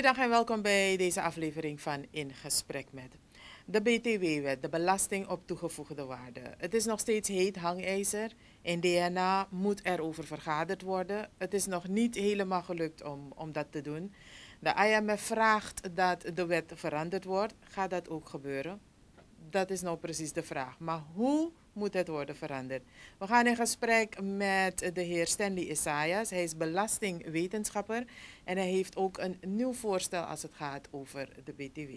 Goedendag en welkom bij deze aflevering van In Gesprek met. De BTW-wet, de belasting op toegevoegde waarde. Het is nog steeds heet hangijzer. In DNA moet er over vergaderd worden. Het is nog niet helemaal gelukt om dat te doen. De IMF vraagt dat de wet veranderd wordt. Gaat dat ook gebeuren? Dat is nou precies de vraag. Maar hoe moet het worden veranderd? We gaan in gesprek met de heer Stanley Isaias. Hij is belastingwetenschapper en hij heeft ook een nieuw voorstel als het gaat over de BTW.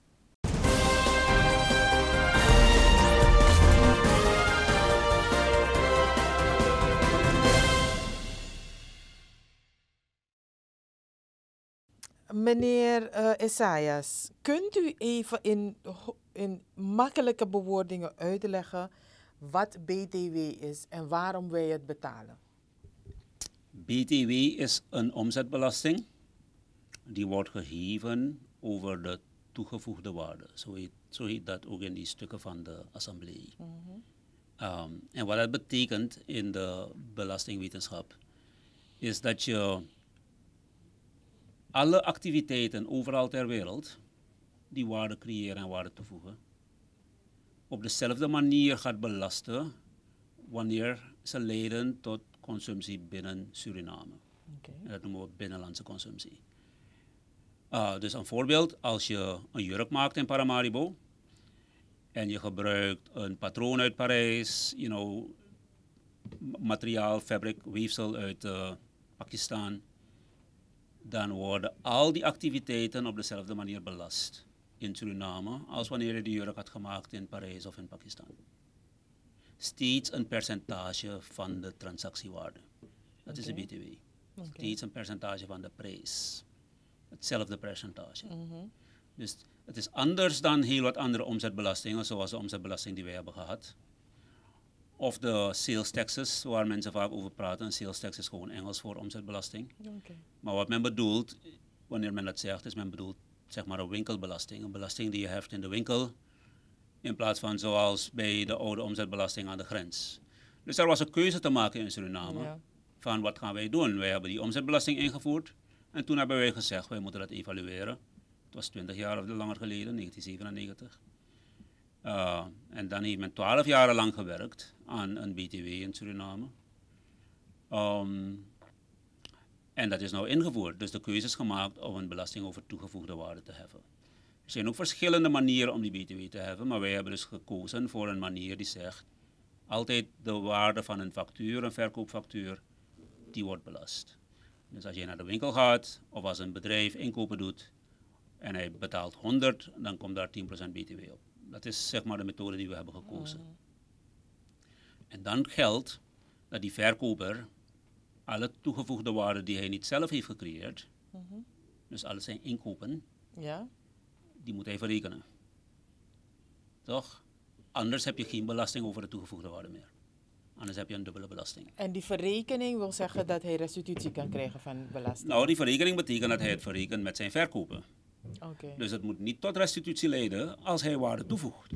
Meneer Isaias, kunt u even in makkelijke bewoordingen uitleggen wat BTW is en waarom wij het betalen? BTW is een omzetbelasting die wordt geheven over de toegevoegde waarde. Zo heet dat ook in die stukken van de assemblee. En wat dat betekent in de belastingwetenschap is dat je alle activiteiten overal ter wereld die waarde creëren en waarde toevoegen, op dezelfde manier gaat belasten wanneer ze leiden tot consumptie binnen Suriname. Okay. En dat noemen we binnenlandse consumptie. Dus een voorbeeld, als je een jurk maakt in Paramaribo en je gebruikt een patroon uit Parijs, materiaal, fabric, weefsel uit Pakistan, dan worden al die activiteiten op dezelfde manier belast in Suriname als wanneer je de jurk had gemaakt in Parijs of in Pakistan. Steeds een percentage van de transactiewaarde. Dat is de BTW. Steeds een percentage van de prijs. Hetzelfde percentage. Dus het is anders dan heel wat andere omzetbelastingen, zoals de omzetbelasting die wij hebben gehad. Of de sales taxes, waar mensen vaak over praten. Sales tax is gewoon Engels voor omzetbelasting. Maar wat men bedoelt, wanneer men dat zegt, is men bedoelt zeg maar een winkelbelasting. Een belasting die je heft in de winkel, in plaats van zoals bij de oude omzetbelasting aan de grens. Dus er was een keuze te maken in Suriname van wat gaan wij doen. Wij hebben die omzetbelasting ingevoerd en toen hebben wij gezegd, wij moeten dat evalueren. Het was 20 jaar of langer geleden, 1997. En dan heeft men 12 jaar lang gewerkt aan een BTW in Suriname. En dat is nou ingevoerd. Dus de keuze is gemaakt om een belasting over toegevoegde waarde te heffen. Er zijn ook verschillende manieren om die BTW te heffen, maar wij hebben dus gekozen voor een manier die zegt, altijd de waarde van een factuur, een verkoopfactuur, die wordt belast. Dus als je naar de winkel gaat, of als een bedrijf inkopen doet, en hij betaalt 100, dan komt daar 10% BTW op. Dat is zeg maar de methode die we hebben gekozen. En dan geldt dat die verkoper alle toegevoegde waarde die hij niet zelf heeft gecreëerd, dus alle zijn inkopen, die moet hij verrekenen. Toch? Anders heb je geen belasting over de toegevoegde waarde meer. Anders heb je een dubbele belasting. En die verrekening wil zeggen dat hij restitutie kan krijgen van belasting? Nou, die verrekening betekent dat hij het verrekent met zijn verkopen. Okay. Dus het moet niet tot restitutie leiden als hij waarde toevoegt.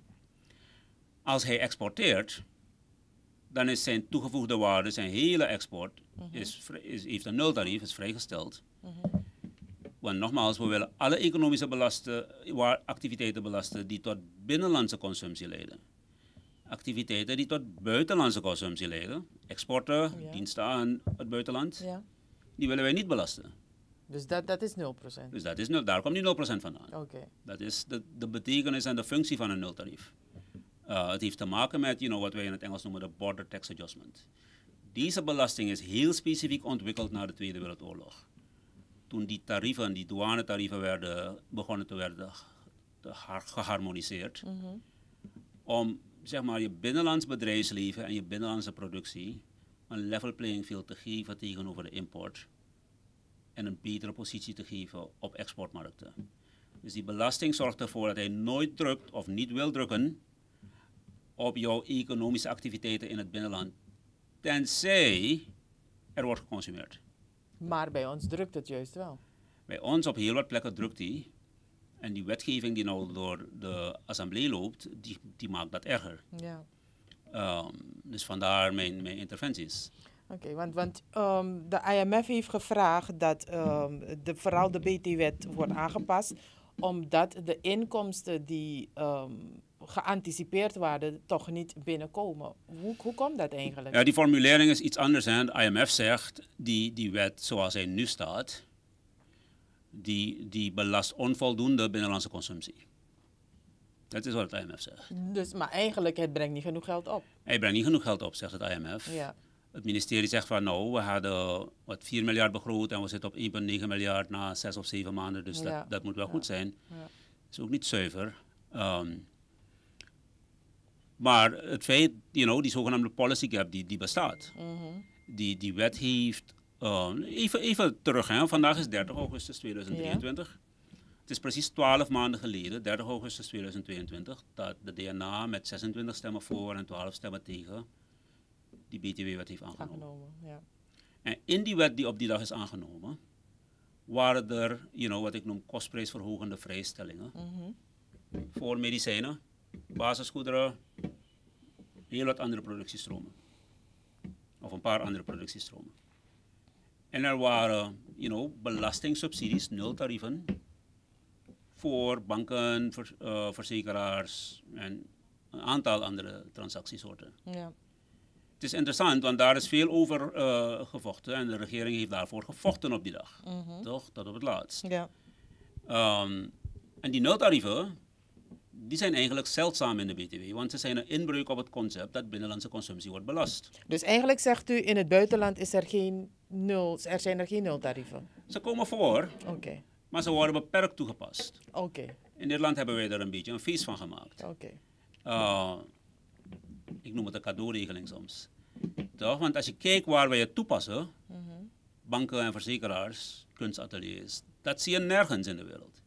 Als hij exporteert, dan is zijn toegevoegde waarde, zijn hele export, heeft een nultarief, is vrijgesteld. Want nogmaals, we willen alle economische activiteiten belasten die tot binnenlandse consumptie leiden. Activiteiten die tot buitenlandse consumptie leiden, exporten, diensten aan het buitenland, die willen wij niet belasten. Dus dat is 0%? Dus dat is 0, daar komt die 0% vandaan. Okay. Dat is de betekenis en de functie van een nultarief. Het heeft te maken met wat wij in het Engels noemen de border tax adjustment. Deze belasting is heel specifiek ontwikkeld na de Tweede Wereldoorlog. Toen die tarieven, die douanetarieven begonnen te worden geharmoniseerd. Om zeg maar je binnenlands bedrijfsleven en je binnenlandse productie een level playing field te geven tegenover de import. En een betere positie te geven op exportmarkten. Dus die belasting zorgt ervoor dat hij nooit drukt of niet wil drukken op jouw economische activiteiten in het binnenland, tenzij er wordt geconsumeerd. Maar bij ons drukt het juist wel. Bij ons op heel wat plekken drukt hij. En die wetgeving die nou door de assemblee loopt, die maakt dat erger. Ja. Dus vandaar mijn interventies. Oké, want de IMF heeft gevraagd dat vooral de BT-wet wordt aangepast, omdat de inkomsten die geanticipeerd waren toch niet binnenkomen. Hoe komt dat eigenlijk? Ja, die formulering is iets anders. Hè. De IMF zegt, die wet zoals hij nu staat, die belast onvoldoende binnenlandse consumptie. Dat is wat het IMF zegt. Dus, maar eigenlijk, het brengt niet genoeg geld op. Hij brengt niet genoeg geld op, zegt het IMF. Ja. Het ministerie zegt van nou, we hadden 4 miljard begroot en we zitten op 1,9 miljard na 6 of 7 maanden. Dus Ja. dat moet wel goed zijn. Ja. Dat is ook niet zuiver. Maar het feit, die zogenaamde policy gap die bestaat. Die wet heeft, even terug, hè. Vandaag is 30 augustus 2023. Het is precies 12 maanden geleden, 30 augustus 2022, dat de DNA met 26 stemmen voor en 12 stemmen tegen die BTW-wet heeft aangenomen. Ja. En in die wet die op die dag is aangenomen, waren er, wat ik noem kostprijsverhogende vrijstellingen voor medicijnen, basisgoederen, heel wat andere productiestromen. Of een paar andere productiestromen. En er waren, belastingsubsidies, nultarieven, voor banken, verzekeraars en een aantal andere transactiesoorten. Ja. Het is interessant, want daar is veel over gevochten en de regering heeft daarvoor gevochten op die dag. Toch? Tot op het laatst. Ja. En die nultarieven, die zijn eigenlijk zeldzaam in de BTW, want ze zijn een inbreuk op het concept dat binnenlandse consumptie wordt belast. Dus eigenlijk zegt u, in het buitenland zijn er geen nultarieven? Ze komen voor, Oké. maar ze worden beperkt toegepast. Oké. In Nederland hebben wij er een beetje een feest van gemaakt. Oké. Ik noem het een cadeauregeling soms. Toch? Want als je kijkt waar wij het toepassen, banken en verzekeraars, kunstateliers, dat zie je nergens in de wereld.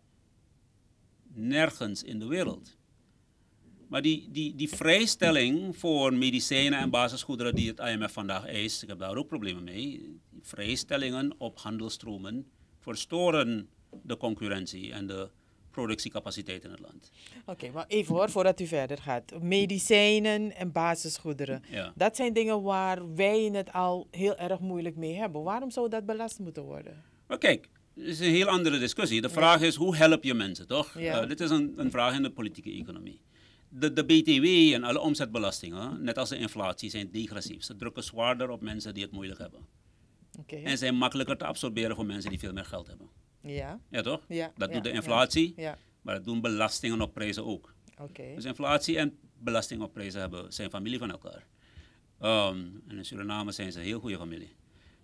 Nergens in de wereld. Maar die vrijstelling voor medicijnen en basisgoederen die het IMF vandaag eist, ik heb daar ook problemen mee. Die vrijstellingen op handelstromen verstoren de concurrentie en de productiecapaciteit in het land. Oké, maar even hoor, voordat u verder gaat. Medicijnen en basisgoederen. Ja. Dat zijn dingen waar wij het al heel erg moeilijk mee hebben. Waarom zou dat belast moeten worden? Maar kijk, het is een heel andere discussie. De vraag is, hoe help je mensen, toch? Ja. Dit is een vraag in de politieke economie. De BTW en alle omzetbelastingen, net als de inflatie, zijn degressief. Ze drukken zwaarder op mensen die het moeilijk hebben. Oké. En zijn makkelijker te absorberen voor mensen die veel meer geld hebben. Ja. Ja, toch? Ja, Dat ja, doet de inflatie, Ja. maar dat doen belastingen op prijzen ook. Oké. Dus inflatie en belasting op prijzen zijn familie van elkaar. En in Suriname zijn ze een heel goede familie.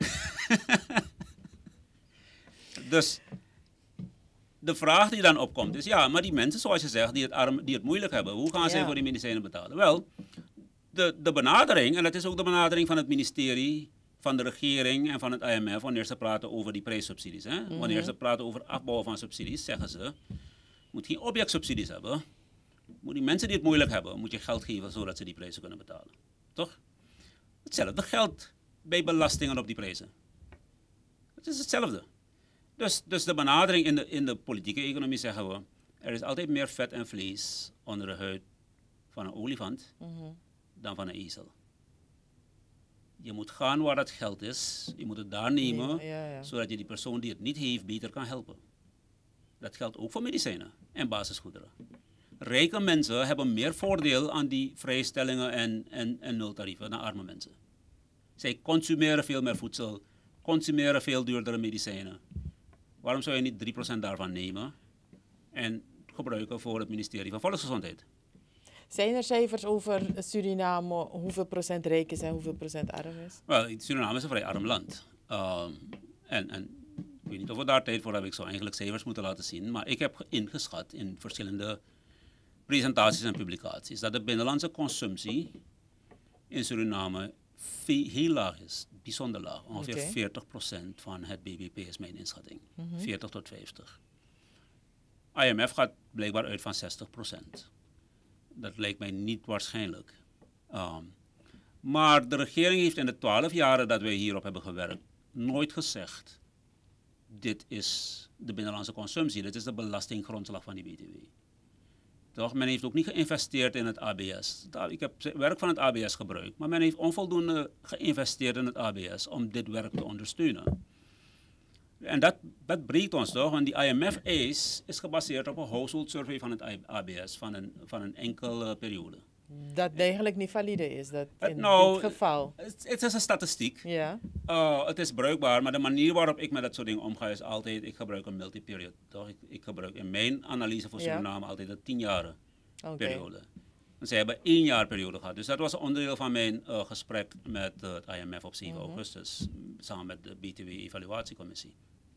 Dus de vraag die dan opkomt is, ja, maar die mensen, zoals je zegt, die het moeilijk hebben, hoe gaan zij voor die medicijnen betalen? Wel, de benadering, en dat is ook de benadering van het ministerie, van de regering en van het IMF, wanneer ze praten over die prijssubsidies. Hè? Wanneer ze praten over afbouwen van subsidies, zeggen ze, je moet geen objectsubsidies hebben. Moet die mensen die het moeilijk hebben, moet je geld geven zodat ze die prijzen kunnen betalen. Toch? Hetzelfde geldt bij belastingen op die prijzen. Het is hetzelfde. Dus de benadering in de politieke economie zeggen we, er is altijd meer vet en vlees onder de huid van een olifant dan van een ezel. Je moet gaan waar dat geld is, je moet het daar nemen, zodat je die persoon die het niet heeft beter kan helpen. Dat geldt ook voor medicijnen en basisgoederen. Rijke mensen hebben meer voordeel aan die vrijstellingen en nultarieven dan arme mensen. Zij consumeren veel meer voedsel, consumeren veel duurdere medicijnen. Waarom zou je niet 3% daarvan nemen en gebruiken voor het ministerie van Volksgezondheid? Zijn er cijfers over Suriname, hoeveel procent rijk is en hoeveel procent arm is? Wel, Suriname is een vrij arm land. En ik weet niet of we daar tijd voor hebben, ik zou eigenlijk cijfers moeten laten zien, maar ik heb ingeschat in verschillende presentaties en publicaties dat de binnenlandse consumptie in Suriname heel laag is, bijzonder laag. Ongeveer 40% van het BBP is mijn inschatting. 40 tot 50. IMF gaat blijkbaar uit van 60%. Dat lijkt mij niet waarschijnlijk. Maar de regering heeft in de 12 jaren dat wij hierop hebben gewerkt nooit gezegd, dit is de binnenlandse consumptie, dit is de belastinggrondslag van die BTW. Toch? Men heeft ook niet geïnvesteerd in het ABS. Ik heb werk van het ABS gebruikt, maar men heeft onvoldoende geïnvesteerd in het ABS om dit werk te ondersteunen. En dat breekt ons toch, want die IMF-eis is gebaseerd op een household survey van het ABS van een enkele periode. Dat eigenlijk niet valide is, dat in Nou, dit geval. Het is een statistiek. Ja, Het is bruikbaar, maar de manier waarop ik met dat soort dingen omga is altijd, ik gebruik een multiperiod. Toch? Ik gebruik in mijn analyse voor Ja. Suriname altijd een 10 jaren oké. periode. En zij hebben 1 jaar periode gehad. Dus dat was een onderdeel van mijn gesprek met het IMF op 7 augustus, samen met de BTW-evaluatiecommissie.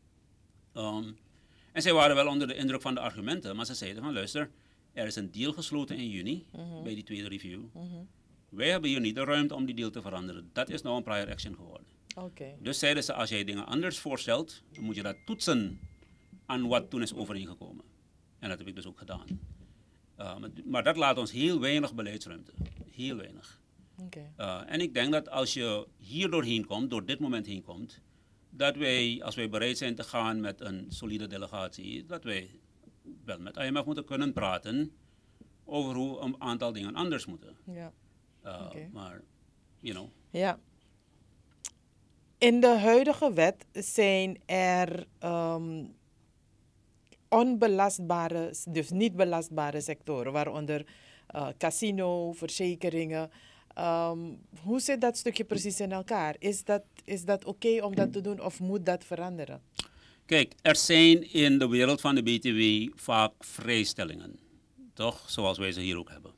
En zij waren wel onder de indruk van de argumenten, maar ze zeiden van luister, er is een deal gesloten in juni bij die tweede review. Wij hebben hier niet de ruimte om die deal te veranderen. Dat is nou een prior action geworden. Oké. Dus zeiden ze, als jij dingen anders voorstelt, dan moet je dat toetsen aan wat toen is overeengekomen. En dat heb ik dus ook gedaan. Maar dat laat ons heel weinig beleidsruimte. Heel weinig. Oké. En ik denk dat als je hier doorheen komt, door dit moment heen komt, dat wij, als wij bereid zijn te gaan met een solide delegatie, dat wij wel met IMF moeten kunnen praten over hoe een aantal dingen anders moeten. Ja. Oké. Maar, you know. Ja. In de huidige wet zijn er onbelastbare, dus niet belastbare sectoren, waaronder casino, verzekeringen. Hoe zit dat stukje precies in elkaar? Is dat oké om dat te doen of moet dat veranderen? Kijk, er zijn in de wereld van de BTW vaak vrijstellingen. Toch? Zoals wij ze hier ook hebben.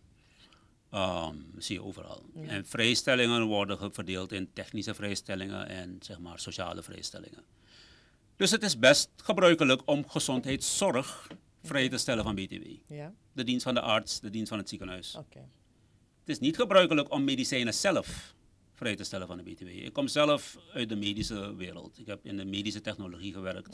Zie je overal. Ja. En vrijstellingen worden verdeeld in technische vrijstellingen en zeg maar sociale vrijstellingen. Dus het is best gebruikelijk om gezondheidszorg vrij te stellen van BTW. Ja. De dienst van de arts, de dienst van het ziekenhuis. Oké. Het is niet gebruikelijk om medicijnen zelf vrij te stellen van de BTW. Ik kom zelf uit de medische wereld. Ik heb in de medische technologie gewerkt.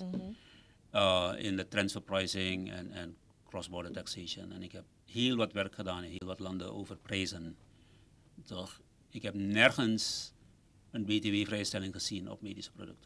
In de transfer pricing en cross-border taxation. En ik heb heel wat werk gedaan in heel wat landen over prijzen. Toch? Ik heb nergens een BTW-vrijstelling gezien op medische producten.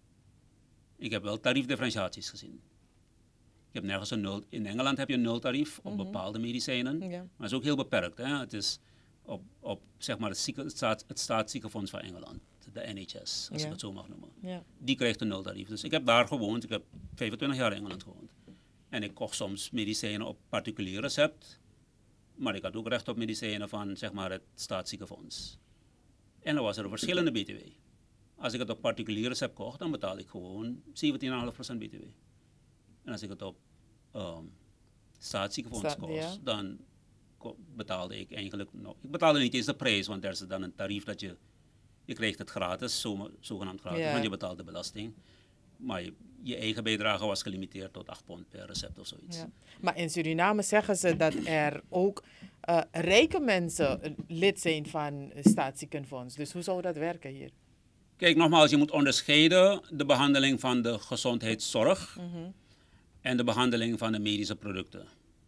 Ik heb wel tariefdifferentiaties gezien. Ik heb nergens een nul. In Engeland heb je een nultarief op bepaalde medicijnen. Ja. Maar het is ook heel beperkt. Hè? Het is op zeg maar het staatsziekenfonds van Engeland. De NHS, als ik het zo mag noemen. Ja. Die krijgt een nultarief. Dus ik heb daar gewoond. Ik heb 25 jaar in Engeland gewoond. En ik kocht soms medicijnen op particulier recept. Maar ik had ook recht op medicijnen van zeg maar, het staatsziekenfonds. En dan was er een verschillende BTW. Als ik het op particulier recept kocht, dan betaal ik gewoon 17,5% BTW. En als ik het op staatsziekenfonds kost, dan betaalde ik eigenlijk nog. Ik betaalde niet eens de prijs, want er is dan een tarief dat je krijgt het gratis, zogenaamd gratis, want je betaalt de belasting. Maar je eigen bijdrage was gelimiteerd tot 8 pond per recept of zoiets. Ja. Maar in Suriname zeggen ze dat er ook rijke mensen lid zijn van het staatsziekenfonds. Dus hoe zou dat werken hier? Kijk, nogmaals, je moet onderscheiden de behandeling van de gezondheidszorg en de behandeling van de medische producten.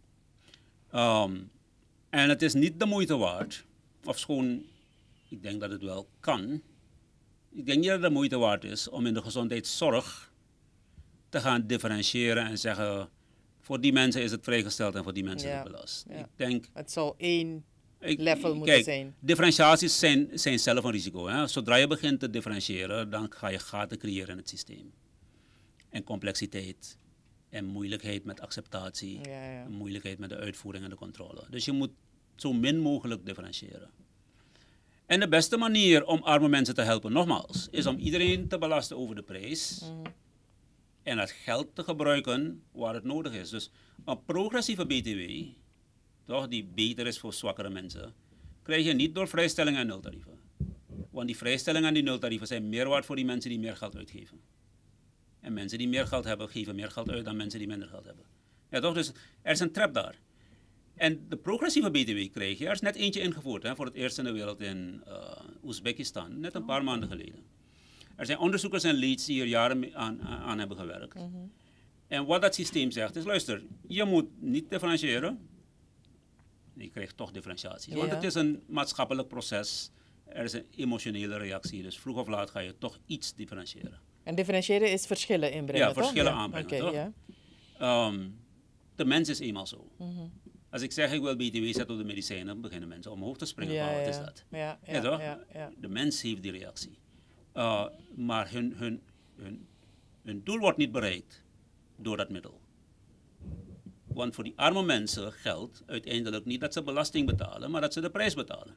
En het is niet de moeite waard, of schoon, ik denk dat het wel kan. Ik denk niet dat het de moeite waard is om in de gezondheidszorg te gaan differentiëren en zeggen, voor die mensen is het vrijgesteld en voor die mensen is het belast. Ja. Ik denk, het zou één level moeten zijn. Differentiaties zijn zelf een risico. Hè? Zodra je begint te differentiëren, dan ga je gaten creëren in het systeem. En complexiteit en moeilijkheid met acceptatie, en moeilijkheid met de uitvoering en de controle. Dus je moet zo min mogelijk differentiëren. En de beste manier om arme mensen te helpen, nogmaals, is om iedereen te belasten over de prijs. En dat geld te gebruiken waar het nodig is. Dus een progressieve BTW, toch, die beter is voor zwakkere mensen, krijg je niet door vrijstellingen en nultarieven. Want die vrijstellingen en die nultarieven zijn meer waard voor die mensen die meer geld uitgeven. En mensen die meer geld hebben, geven meer geld uit dan mensen die minder geld hebben. Ja, toch? Dus er is een trap daar. En de progressieve BTW krijg je, er is net eentje ingevoerd, hè, voor het eerst in de wereld in Oezbekistan, net een paar maanden geleden. Er zijn onderzoekers en leads die hier jaren aan hebben gewerkt. En wat dat systeem zegt is, luister, je moet niet differentiëren. Je krijgt toch differentiaties. Want het is een maatschappelijk proces. Er is een emotionele reactie. Dus vroeg of laat ga je toch iets differentiëren. En differentiëren is verschillen inbrengen, ja, verschillen aanbrengen, toch? Ja. De mens is eenmaal zo. Als ik zeg ik wil BTW zetten op de medicijnen, beginnen mensen omhoog te springen. Ja, Wat ja. is dat? Ja, Ja, ja, toch? ja. De mens heeft die reactie. Maar hun doel wordt niet bereikt door dat middel. Want voor die arme mensen geldt uiteindelijk niet dat ze belasting betalen, maar dat ze de prijs betalen.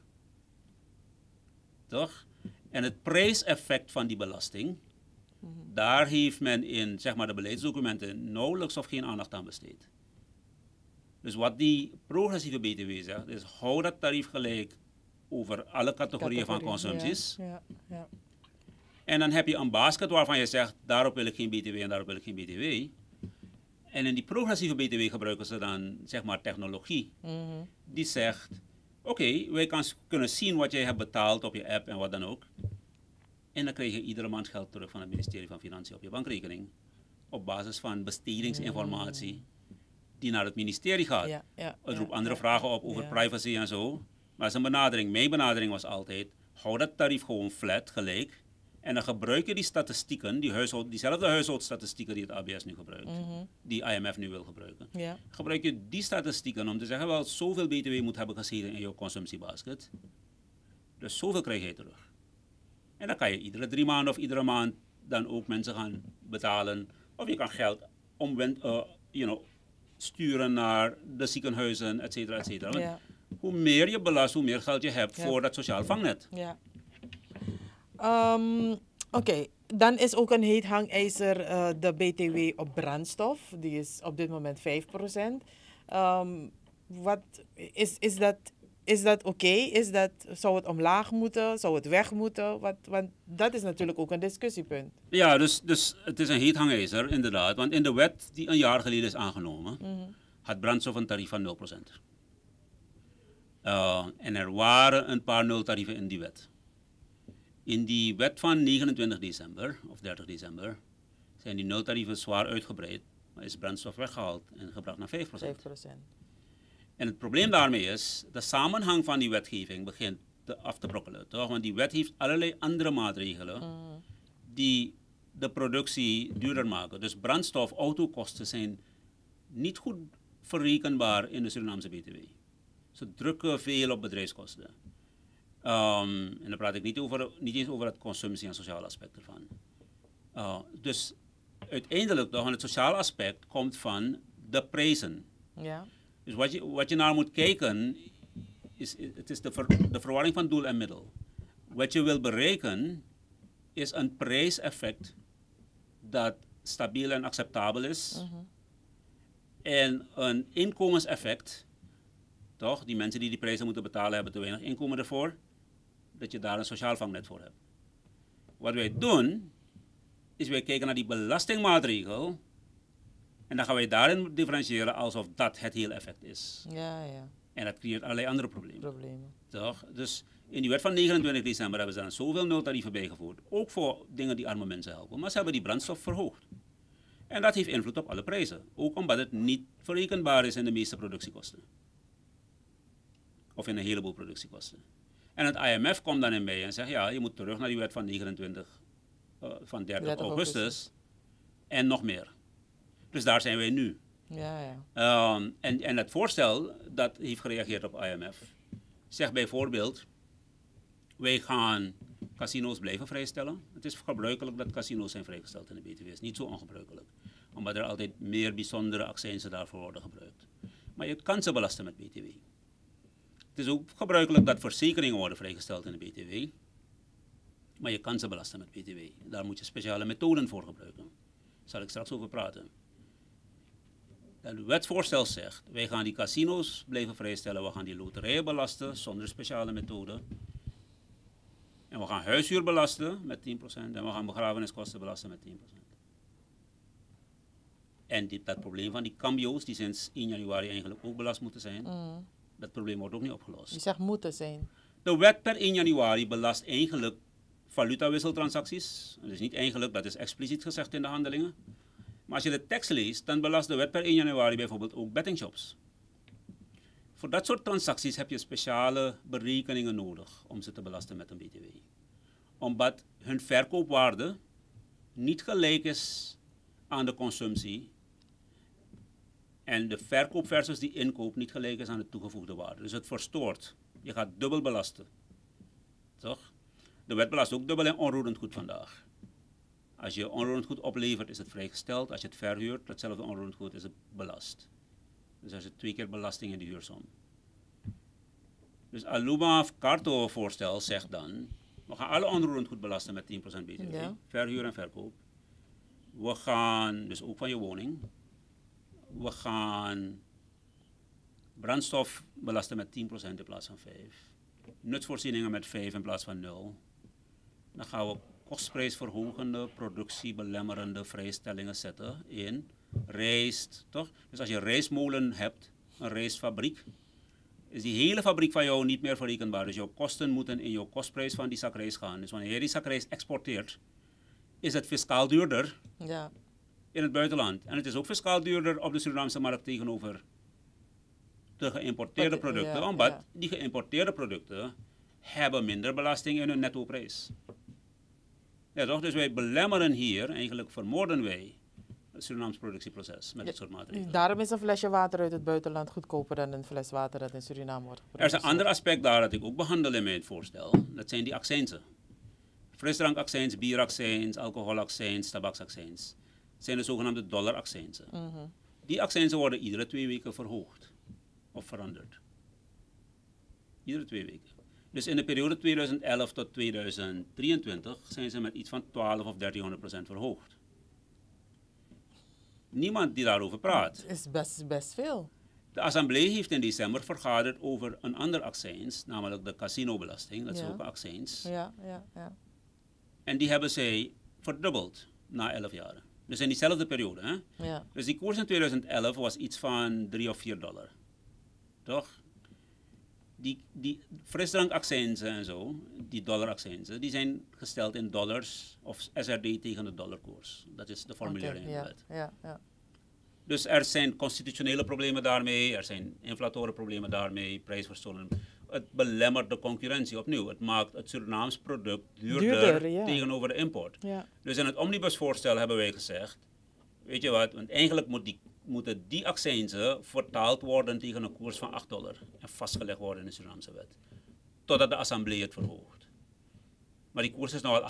Toch? En het prijseffect van die belasting, daar heeft men in zeg maar, de beleidsdocumenten nauwelijks of geen aandacht aan besteed. Dus wat die progressieve BTW zegt, is hou dat tarief gelijk over alle categorieën van consumpties. Ja, ja. En dan heb je een basket waarvan je zegt, daarop wil ik geen BTW en daarop wil ik geen BTW. En in die progressieve BTW gebruiken ze dan zeg maar technologie. Die zegt, oké, wij kunnen zien wat jij hebt betaald op je app en wat dan ook. En dan krijg je iedere maand geld terug van het ministerie van Financiën op je bankrekening. Op basis van bestedingsinformatie die naar het ministerie gaat. Het roept andere vragen op over privacy en zo. Maar zijn benadering, mijn benadering was altijd, hou dat tarief gewoon flat, gelijk. En dan gebruik je die statistieken, diezelfde huishoudstatistieken die het ABS nu gebruikt, die IMF nu wil gebruiken. Gebruik je die statistieken om te zeggen, wel, zoveel BTW moet hebben gezeten in jouw consumptiebasket. Dus zoveel krijg je terug. En dan kan je iedere 3 maanden of iedere maand dan ook mensen gaan betalen. Of je kan geld sturen naar de ziekenhuizen, et cetera, et cetera. Hoe meer je belast, hoe meer geld je hebt voor dat sociaal vangnet. Ja. Oké, dan is ook een heet hangijzer de BTW op brandstof. Die is op dit moment 5%. Wat is dat oké? Zou het omlaag moeten? Zou het weg moeten? Want dat is natuurlijk ook een discussiepunt. Ja, dus het is een heet hangijzer, inderdaad. Want in de wet die een jaar geleden is aangenomen, had brandstof een tarief van 0%. En er waren een paar nultarieven in die wet. In die wet van 29 december of 30 december zijn die nultarieven zwaar uitgebreid, maar is brandstof weggehaald en gebracht naar 5%. En het probleem daarmee is, de samenhang van die wetgeving begint af te brokkelen. Toch? Want die wet heeft allerlei andere maatregelen die de productie duurder maken. Dus brandstof, autokosten zijn niet goed verrekenbaar in de Surinaamse BTW. Ze drukken veel op bedrijfskosten. En dan praat ik niet eens over het consumptie- en sociale aspect ervan. Dus uiteindelijk toch, het sociale aspect komt van de prijzen. Ja. Dus wat je naar moet kijken, het is de verwarring van doel en middel. Wat je wil bereiken, is een prijseffect dat stabiel en acceptabel is. En een inkomenseffect, toch? Die mensen die die prijzen moeten betalen hebben te weinig inkomen ervoor, dat je daar een sociaal vangnet voor hebt. Wat wij doen, is wij kijken naar die belastingmaatregel en dan gaan wij daarin differentiëren alsof dat het hele effect is. Ja, ja. En dat creëert allerlei andere problemen. Toch? Dus in die wet van 29 december hebben ze dan zoveel nultarieven bijgevoerd, ook voor dingen die arme mensen helpen, maar ze hebben die brandstof verhoogd. En dat heeft invloed op alle prijzen, ook omdat het niet verrekenbaar is in de meeste productiekosten. Of in een heleboel productiekosten. En het IMF komt dan in bij en zegt, ja, je moet terug naar die wet van 30 augustus en nog meer. Dus daar zijn wij nu. Ja, ja. En het voorstel dat heeft gereageerd op IMF zegt bijvoorbeeld, wij gaan casino's blijven vrijstellen. Het is gebruikelijk dat casino's zijn vrijgesteld in de BTW. Het is niet zo ongebruikelijk. Omdat er altijd meer bijzondere accijnzen daarvoor worden gebruikt. Maar je kan ze belasten met BTW. Het is ook gebruikelijk dat verzekeringen worden vrijgesteld in de BTW. Maar je kan ze belasten met BTW. Daar moet je speciale methoden voor gebruiken. Daar zal ik straks over praten. Het wetsvoorstel zegt, wij gaan die casino's blijven vrijstellen, we gaan die loterijen belasten zonder speciale methoden. En we gaan huishuur belasten met 10% en we gaan begrafeniskosten belasten met 10%. En dat probleem van die cambio's, die sinds 1 januari eigenlijk ook belast moeten zijn, dat probleem wordt ook niet opgelost. Je zegt moeten zijn. De wet per 1 januari belast eigenlijk valutawisseltransacties. Dat is niet eigenlijk, dat is expliciet gezegd in de handelingen. Maar als je de tekst leest, dan belast de wet per 1 januari bijvoorbeeld ook bettingshops. Voor dat soort transacties heb je speciale berekeningen nodig om ze te belasten met een BTW. Omdat hun verkoopwaarde niet gelijk is aan de consumptie. En de verkoop versus die inkoop niet gelijk is aan de toegevoegde waarde. Dus het verstoort. Je gaat dubbel belasten. Toch? De wet belast ook dubbel en onroerend goed vandaag. Als je onroerend goed oplevert, is het vrijgesteld. Als je het verhuurt, hetzelfde onroerend goed is het belast. Dus er zit 2 keer belasting in de huursom. Dus Aluma Carto voorstel zegt dan, we gaan alle onroerend goed belasten met 10% BTW. Ja. Verhuur en verkoop. We gaan, dus ook van je woning. We gaan brandstof belasten met 10% in plaats van 5. Nutsvoorzieningen met 5 in plaats van 0. Dan gaan we kostprijsverhogende, productiebelemmerende vrijstellingen zetten in rijst, toch? Dus als je een rijstmolen hebt, een rijstfabriek, is die hele fabriek van jou niet meer verrekenbaar. Dus jouw kosten moeten in jouw kostprijs van die zak rijst gaan. Dus wanneer je die zak rijst exporteert, is het fiscaal duurder in het buitenland. En het is ook fiscaal duurder op de Surinaamse markt tegenover de geïmporteerde producten, omdat die geïmporteerde producten hebben minder belasting in hun nettoprijs. Ja, toch? Dus wij belemmeren hier, eigenlijk vermoorden wij het Surinaams productieproces met dit soort maatregelen. Daarom is een flesje water uit het buitenland goedkoper dan een fles water dat in Suriname wordt geproduceerd. Er is een ander aspect daar dat ik ook behandel in mijn voorstel. Dat zijn die accijnzen. Frisdrankaccijns, bieraccijns, alcoholaccijns, tabaksaccijns. Het zijn de zogenaamde dollaraccijnzen. Die accijnzen worden iedere 2 weken verhoogd of veranderd. Iedere 2 weken. Dus in de periode 2011 tot 2023 zijn ze met iets van 12 of 1300% verhoogd. Niemand die daarover praat. Is best veel. De assemblee heeft in december vergaderd over een ander accijns, namelijk de casinobelasting. Dat is ook een accijns. Ja. En die hebben zij verdubbeld na 11 jaar. Dus in diezelfde periode. Hè? Ja. Dus die koers in 2011 was iets van $3 of $4. Toch? Die frisdrankaccijnzen en zo, die dollaraccijnzen, die zijn gesteld in dollars of SRD tegen de dollarkoers. Dat is de formulering in de wet. Ja. Dus er zijn constitutionele problemen daarmee, er zijn inflatoren problemen daarmee, prijsverstoring. Het belemmert de concurrentie opnieuw. Het maakt het Surinaams product duurder tegenover de import. Ja. Dus in het omnibusvoorstel hebben wij gezegd, weet je wat, want eigenlijk moeten die accijnzen vertaald worden tegen een koers van $8 en vastgelegd worden in de Surinaamse wet. Totdat de assemblee het verhoogt. Maar die koers is nu al $38.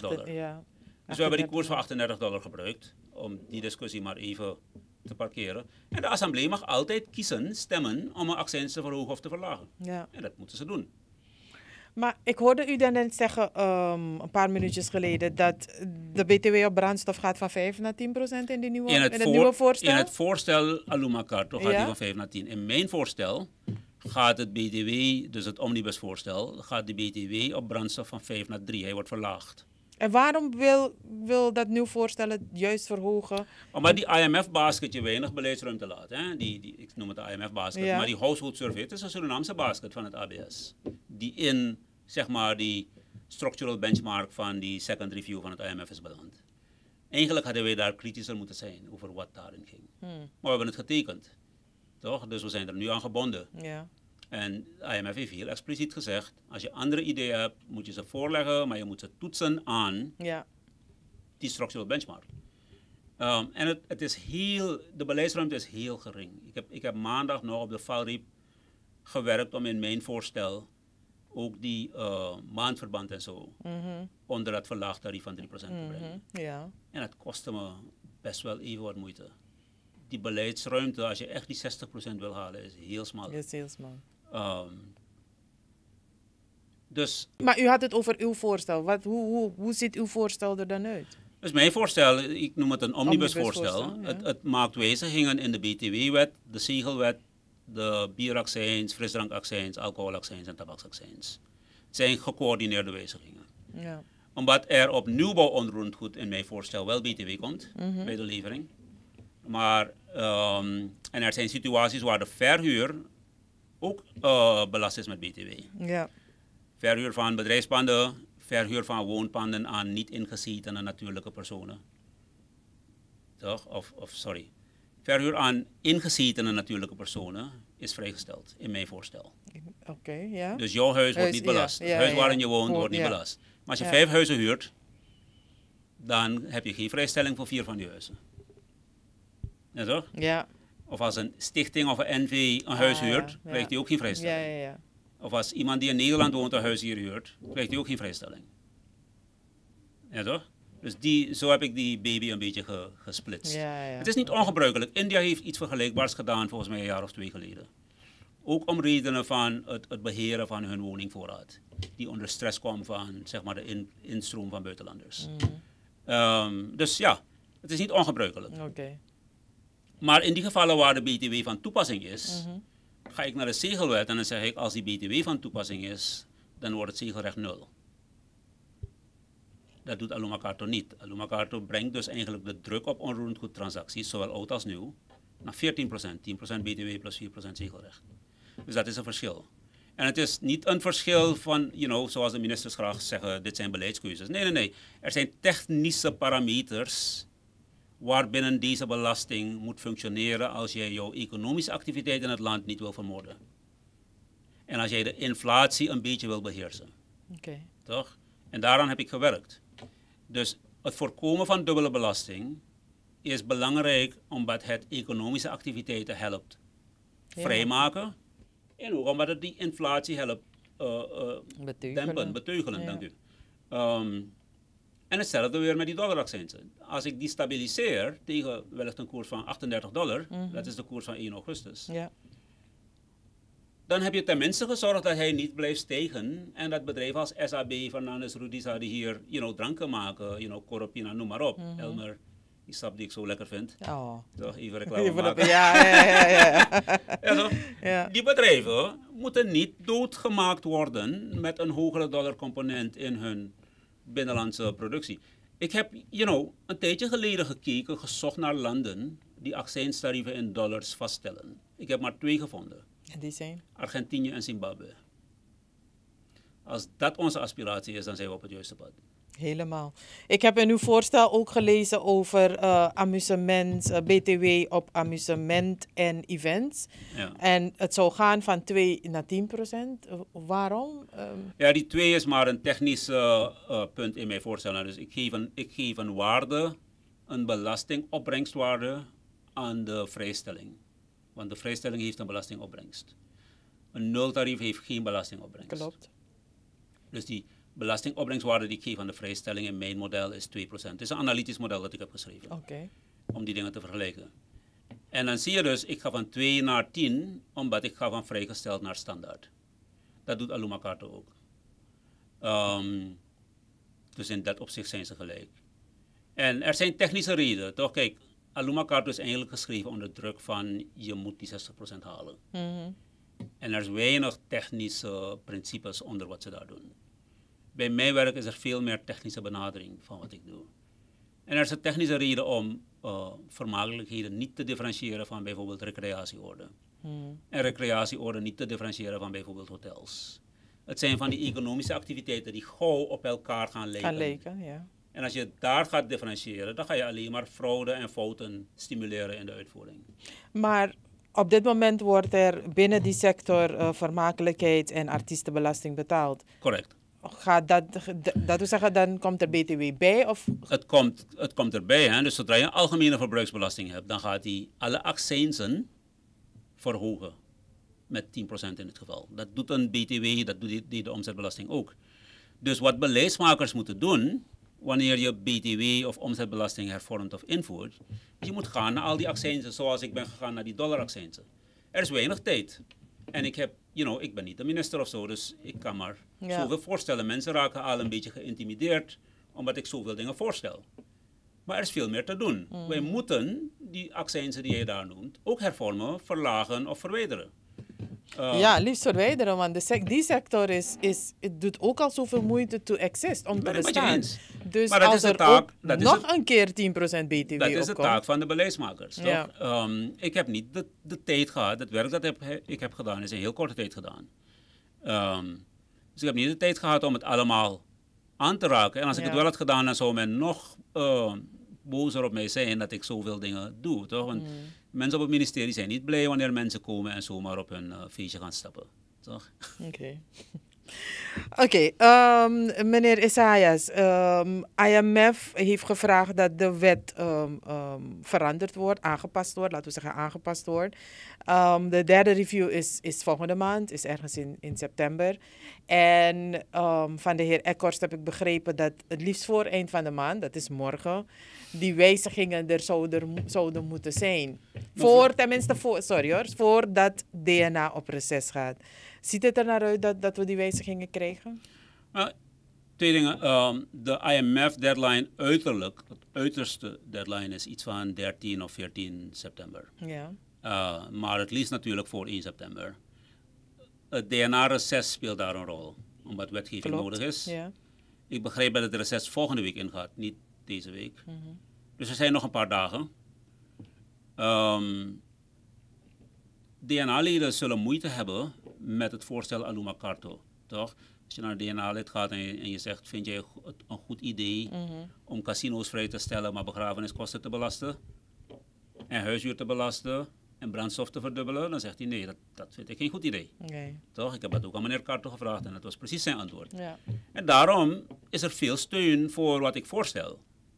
Dus we hebben die koers van $38 gebruikt om die discussie maar even te parkeren. En de assemblee mag altijd stemmen om een accijns te verhogen of te verlagen. Ja. En dat moeten ze doen. Maar ik hoorde u dan net zeggen, een paar minuutjes geleden, dat de BTW op brandstof gaat van 5 naar 10% in, het nieuwe voorstel? In het voorstel Aluma Carto gaat die van 5 naar 10. In mijn voorstel gaat het BTW, dus het omnibusvoorstel, gaat de BTW op brandstof van 5 naar 3. Hij wordt verlaagd. En waarom wil dat nieuw voorstel het juist verhogen? Omdat die IMF-basket je weinig beleidsruimte laat. Hè? Ik noem het de IMF-basket, maar die household survey, het is een Surinaamse basket van het ABS. Die in, zeg maar, die structural benchmark van die second review van het IMF is beland. Eigenlijk hadden wij daar kritischer moeten zijn over wat daarin ging. Maar we hebben het getekend. Toch? Dus we zijn er nu aan gebonden. Ja. En de IMF heeft heel expliciet gezegd, als je andere ideeën hebt, moet je ze voorleggen, maar je moet ze toetsen aan die structural benchmark. En de beleidsruimte is heel gering. Ik heb maandag nog op de valreep gewerkt om in mijn voorstel ook die maandverband en zo onder het verlaagd tarief van 3% te brengen. Ja. En het kostte me best wel even wat moeite. Die beleidsruimte, als je echt die 60% wil halen, is heel smal. Is heel smal. Dus, maar u had het over uw voorstel. Hoe ziet uw voorstel er dan uit? Dus mijn voorstel, ik noem het een omnibusvoorstel. Het maakt wijzigingen in de BTW-wet, de zegelwet, de bieraccijns, frisdrankaccijns, alcoholaccijns en tabaksaccijns. Het zijn gecoördineerde wijzigingen. Ja. Omdat er op nieuwbouw onroerend goed in mijn voorstel wel BTW komt bij de levering. Maar en er zijn situaties waar de verhuur ook belast is met BTW. Ja. Verhuur van bedrijfspanden, verhuur van woonpanden aan niet ingezetene natuurlijke personen. Toch? Verhuur aan ingezetene natuurlijke personen is vrijgesteld in mijn voorstel. Ja. Dus jouw huis wordt niet belast. Het huis waarin je woont wordt niet belast. Maar als je 5 huizen huurt, dan heb je geen vrijstelling voor 4 van die huizen. Ja, toch? Ja. Of als een stichting of een NV een huis huurt, krijgt hij ook geen vrijstelling. Ja. Of als iemand die in Nederland woont een huis hier huurt, krijgt hij ook geen vrijstelling. Ja toch? Dus zo heb ik die baby een beetje gesplitst. Ja. Het is niet ongebruikelijk. India heeft iets vergelijkbaars gedaan volgens mij een jaar of 2 geleden. Ook om redenen van het beheren van hun woningvoorraad. Die onder stress kwam van zeg maar, de instroom van buitenlanders. Dus ja, het is niet ongebruikelijk. Okay. Maar in die gevallen waar de BTW van toepassing is, ga ik naar de zegelwet en dan zeg ik als die BTW van toepassing is, dan wordt het zegelrecht 0. Dat doet Aluma Carto niet. Aluma Carto brengt dus eigenlijk de druk op onroerend goed transacties, zowel oud als nieuw, naar 14%. 10% BTW plus 4% zegelrecht. Dus dat is een verschil. En het is niet een verschil van, zoals de ministers graag zeggen, dit zijn beleidskeuzes. Nee. Er zijn technische parameters waarbinnen deze belasting moet functioneren als jij jouw economische activiteit in het land niet wil vermoorden. En als jij de inflatie een beetje wil beheersen. Okay. Toch? En daaraan heb ik gewerkt. Dus het voorkomen van dubbele belasting is belangrijk omdat het economische activiteiten helpt vrijmaken. En ook omdat het die inflatie helpt dempen, beteugelen. Dank u. En hetzelfde weer met die dollaraccijnzen. Als ik die stabiliseer tegen wellicht een koers van $38, dat is de koers van 1 augustus. Ja. Dan heb je tenminste gezorgd dat hij niet blijft stijgen. En dat bedrijven als SAB, Fernandes, Rudisa, die hier dranken maken, Corrupina, noem maar op. Elmer, die sap die ik zo lekker vind. Oh. Toch, even reclame maken. Ja. Die bedrijven moeten niet doodgemaakt worden met een hogere dollarcomponent in hun binnenlandse productie. Ik heb, een tijdje geleden gekeken, gezocht naar landen die accijnstarieven in dollars vaststellen. Ik heb maar 2 gevonden. En die zijn? Argentinië en Zimbabwe. Als dat onze aspiratie is, dan zijn we op het juiste pad. Helemaal. Ik heb in uw voorstel ook gelezen over amusement, BTW op amusement en events. Ja. En het zou gaan van 2 naar 10%. Waarom? Ja, die 2 is maar een technisch punt in mijn voorstel. Dus ik geef een waarde, een belastingopbrengstwaarde aan de vrijstelling. Want de vrijstelling heeft een belastingopbrengst. Een nultarief heeft geen belastingopbrengst. Klopt. Dus die belastingopbrengstwaarde die ik geef aan de vrijstelling in mijn model is 2%. Het is een analytisch model dat ik heb geschreven. Okay. Om die dingen te vergelijken. En dan zie je dus, ik ga van 2 naar 10, omdat ik ga van vrijgesteld naar standaard. Dat doet Aluma Carto ook. Dus in dat opzicht zijn ze gelijk. En er zijn technische redenen, toch? Kijk, Aluma Carto is eigenlijk geschreven onder druk van je moet die 60% halen. En er is weinig technische principes onder wat ze daar doen. Bij mijn werk is er veel meer technische benadering van wat ik doe. En er is een technische reden om vermakelijkheden niet te differentiëren van bijvoorbeeld recreatieorden. En recreatieorden niet te differentiëren van bijvoorbeeld hotels. Het zijn van die economische activiteiten die gauw op elkaar gaan lijken. Ja. En als je daar gaat differentiëren, dan ga je alleen maar fraude en fouten stimuleren in de uitvoering. Maar op dit moment wordt er binnen die sector vermakelijkheid en artiestenbelasting betaald. Correct. Gaat dat wil zeggen, dan komt er BTW bij? Of? Het komt erbij. Hè? Dus zodra je een algemene verbruiksbelasting hebt, dan gaat die alle accijnzen verhogen. Met 10% in het geval. Dat doet een BTW, dat doet de omzetbelasting ook. Dus wat beleidsmakers moeten doen, wanneer je BTW of omzetbelasting hervormt of invoert, je moet gaan naar al die accijnzen zoals ik ben gegaan naar die dollaraccijnzen. Er is weinig tijd. En ik ben niet de minister of zo, dus ik kan maar zoveel voorstellen. Mensen raken al een beetje geïntimideerd omdat ik zoveel dingen voorstel. Maar er is veel meer te doen. Wij moeten die accijnzen die je daar noemt ook hervormen, verlagen of verwijderen. Ja, liefst verwijderen, want die sector het doet ook al zoveel moeite to exist om te bestaan. Dus maar als er ook nog een keer 10% BTW dat is opkomt. de taak van de beleidsmakers. Ja. Ik heb niet de tijd gehad, het werk dat ik heb gedaan is in heel korte tijd gedaan. Dus ik heb niet de tijd gehad om het allemaal aan te raken. En als ik het wel had gedaan, dan zou men nog bozer op mij zijn dat ik zoveel dingen doe. Toch? Want mensen op het ministerie zijn niet blij wanneer mensen komen en zomaar op hun feestje gaan stappen. Toch? Oké. Oké, meneer Isaias, IMF heeft gevraagd dat de wet veranderd wordt, aangepast wordt, laten we zeggen aangepast wordt. De derde review is volgende maand, is ergens in september. En van de heer Ekhorst heb ik begrepen dat het liefst voor eind van de maand, dat is morgen, die wijzigingen er zouden moeten zijn. Tenminste, sorry hoor, voordat DNA op reces gaat. Ziet het er naar uit dat we die wijzigingen krijgen? Nou, twee dingen. De IMF-deadline uiterlijk, het uiterste deadline is iets van 13 of 14 september. Ja. Maar het liefst natuurlijk voor 1 september. Het DNA-reces speelt daar een rol, omdat wetgeving nodig is. Ja. Ik begrijp dat het reces volgende week ingaat, niet deze week. Dus er zijn nog een paar dagen. DNA-leden zullen moeite hebben met het voorstel Aluma Carto, toch? Als je naar een DNA-lid gaat en je zegt, vind jij het een goed idee om casino's vrij te stellen, maar begrafeniskosten te belasten en huishuur te belasten en brandstof te verdubbelen, dan zegt hij nee, dat vind ik geen goed idee. Nee. Toch? Ik heb dat ook aan meneer Carto gevraagd en dat was precies zijn antwoord. Ja. En daarom is er veel steun voor wat ik voorstel.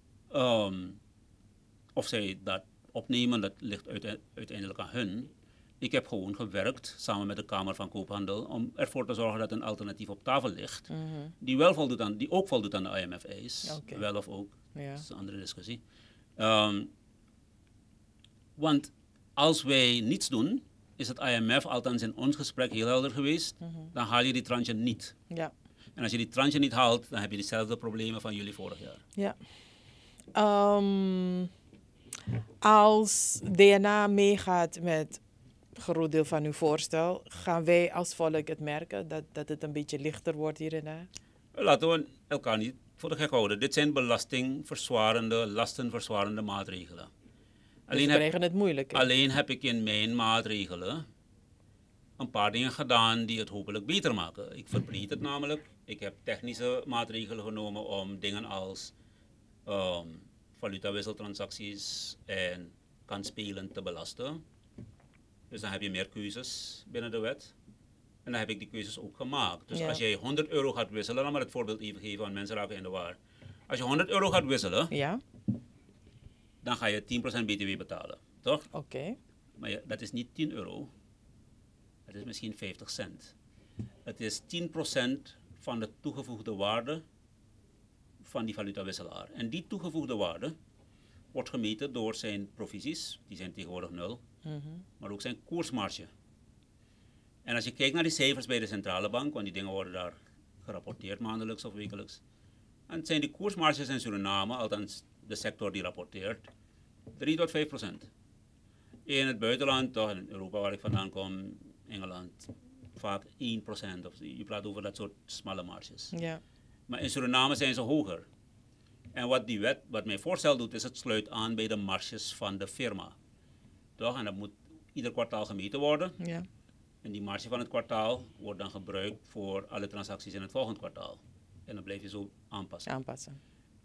Of zij dat opnemen, dat ligt uiteindelijk aan hun. Ik heb gewoon gewerkt samen met de Kamer van Koophandel om ervoor te zorgen dat een alternatief op tafel ligt. Die ook voldoet aan de IMF-eis. Okay. Wel of ook, Ja. dat is een andere discussie. Want als wij niets doen, is het IMF, althans in ons gesprek, heel helder geweest, dan haal je die tranche niet. Ja. En als je die tranche niet haalt, dan heb je diezelfde problemen van jullie vorig jaar. Ja. Als DNA meegaat met een groot deel van uw voorstel, gaan wij als volk het merken dat het een beetje lichter wordt hier en daar? Laten we elkaar niet voor de gek houden. Dit zijn belastingverzwarende, lastenverzwarende maatregelen. Dus we krijgen het moeilijk. Alleen heb ik in mijn maatregelen een paar dingen gedaan die het hopelijk beter maken. Ik verbreed het namelijk. Ik heb technische maatregelen genomen om dingen als valutawisseltransacties en kansspelen te belasten. Dus dan heb je meer keuzes binnen de wet. En dan heb ik die keuzes ook gemaakt. Dus als jij 100 euro gaat wisselen, laat maar het voorbeeld even geven, want mensen raken in de war. Als je 100 euro gaat wisselen, ja, dan ga je 10% BTW betalen, toch? Oké. Maar dat is niet 10 euro, het is misschien 50 cent. Het is 10% van de toegevoegde waarde van die valutawisselaar. En die toegevoegde waarde wordt gemeten door zijn provisies, die zijn tegenwoordig 0, maar ook zijn koersmarge. En als je kijkt naar die cijfers bij de centrale bank, want die dingen worden daar gerapporteerd maandelijks of wekelijks, dan zijn die koersmarges in Suriname, althans de sector die rapporteert, 3 tot 5%. In het buitenland, toch in Europa waar ik vandaan kom, Engeland, vaak 1%. Of je praat over dat soort smalle marges. Ja. Maar in Suriname zijn ze hoger. En wat mijn voorstel doet, is het sluit aan bij de marges van de firma. Toch? En dat moet ieder kwartaal gemeten worden. Ja. En die marge van het kwartaal wordt dan gebruikt voor alle transacties in het volgende kwartaal. En dan blijf je zo aanpassen.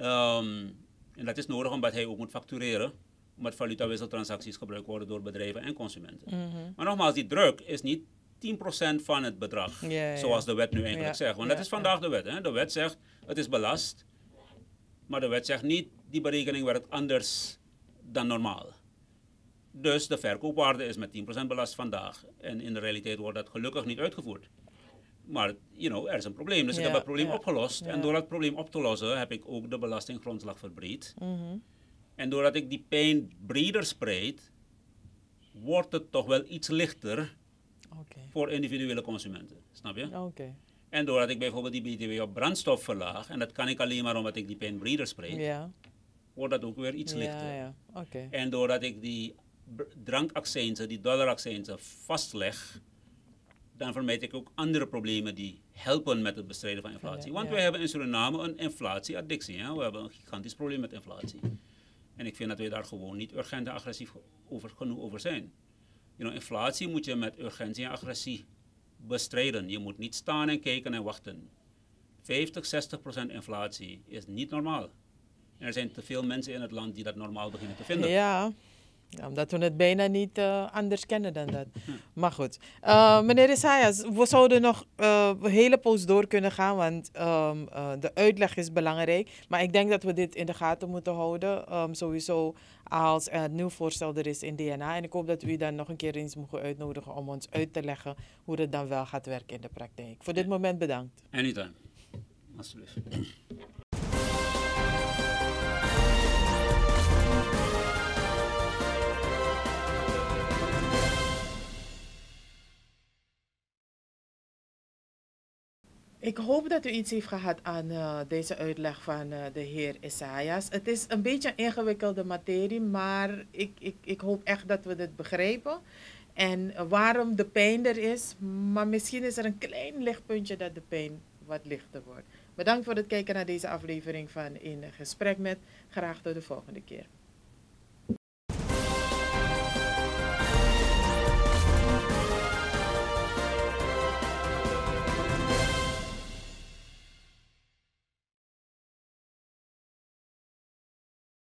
En dat is nodig omdat hij ook moet factureren, omdat valutawisseltransacties gebruikt worden door bedrijven en consumenten. Maar nogmaals, die druk is niet 10% van het bedrag, zoals de wet nu eigenlijk zegt. Want dat is vandaag de wet. Hè? De wet zegt, het is belast, maar de wet zegt niet, die berekening werkt anders dan normaal. Dus de verkoopwaarde is met 10% belast vandaag. En in de realiteit wordt dat gelukkig niet uitgevoerd. Maar er is een probleem. Dus ik heb dat probleem opgelost. En door dat probleem op te lossen heb ik ook de belastinggrondslag verbreed. En doordat ik die pijn breder spreid, wordt het toch wel iets lichter voor individuele consumenten. Snap je? En doordat ik bijvoorbeeld die BTW op brandstof verlaag, en dat kan ik alleen maar omdat ik die pijn breder spreid, wordt dat ook weer iets lichter. En doordat ik die drankaccijnzen, die dollaraccijnzen vastleg, dan vermijd ik ook andere problemen die helpen met het bestrijden van inflatie. Want wij hebben in Suriname een inflatieaddictie. Hè? We hebben een gigantisch probleem met inflatie. En ik vind dat wij daar gewoon niet urgent en agressief genoeg over zijn. Inflatie moet je met urgentie en agressie bestrijden. Je moet niet staan en kijken en wachten. 50-60% inflatie is niet normaal. En er zijn te veel mensen in het land die dat normaal beginnen te vinden. Ja. Ja, omdat we het bijna niet anders kennen dan dat. Maar goed. Meneer Isaias, we zouden nog een hele poos door kunnen gaan, want de uitleg is belangrijk. Maar ik denk dat we dit in de gaten moeten houden. Sowieso als er een nieuw voorstel er is in DNA. En ik hoop dat u dan nog een keer eens mogen uitnodigen om ons uit te leggen hoe het dan wel gaat werken in de praktijk. Voor dit moment bedankt. Anytime. Alsjeblieft. Ik hoop dat u iets heeft gehad aan deze uitleg van de heer Isaias. Het is een beetje een ingewikkelde materie, maar ik hoop echt dat we dit begrijpen. En waarom de pijn er is, maar misschien is er een klein lichtpuntje dat de pijn wat lichter wordt. Bedankt voor het kijken naar deze aflevering van In Gesprek Met. Graag tot de volgende keer.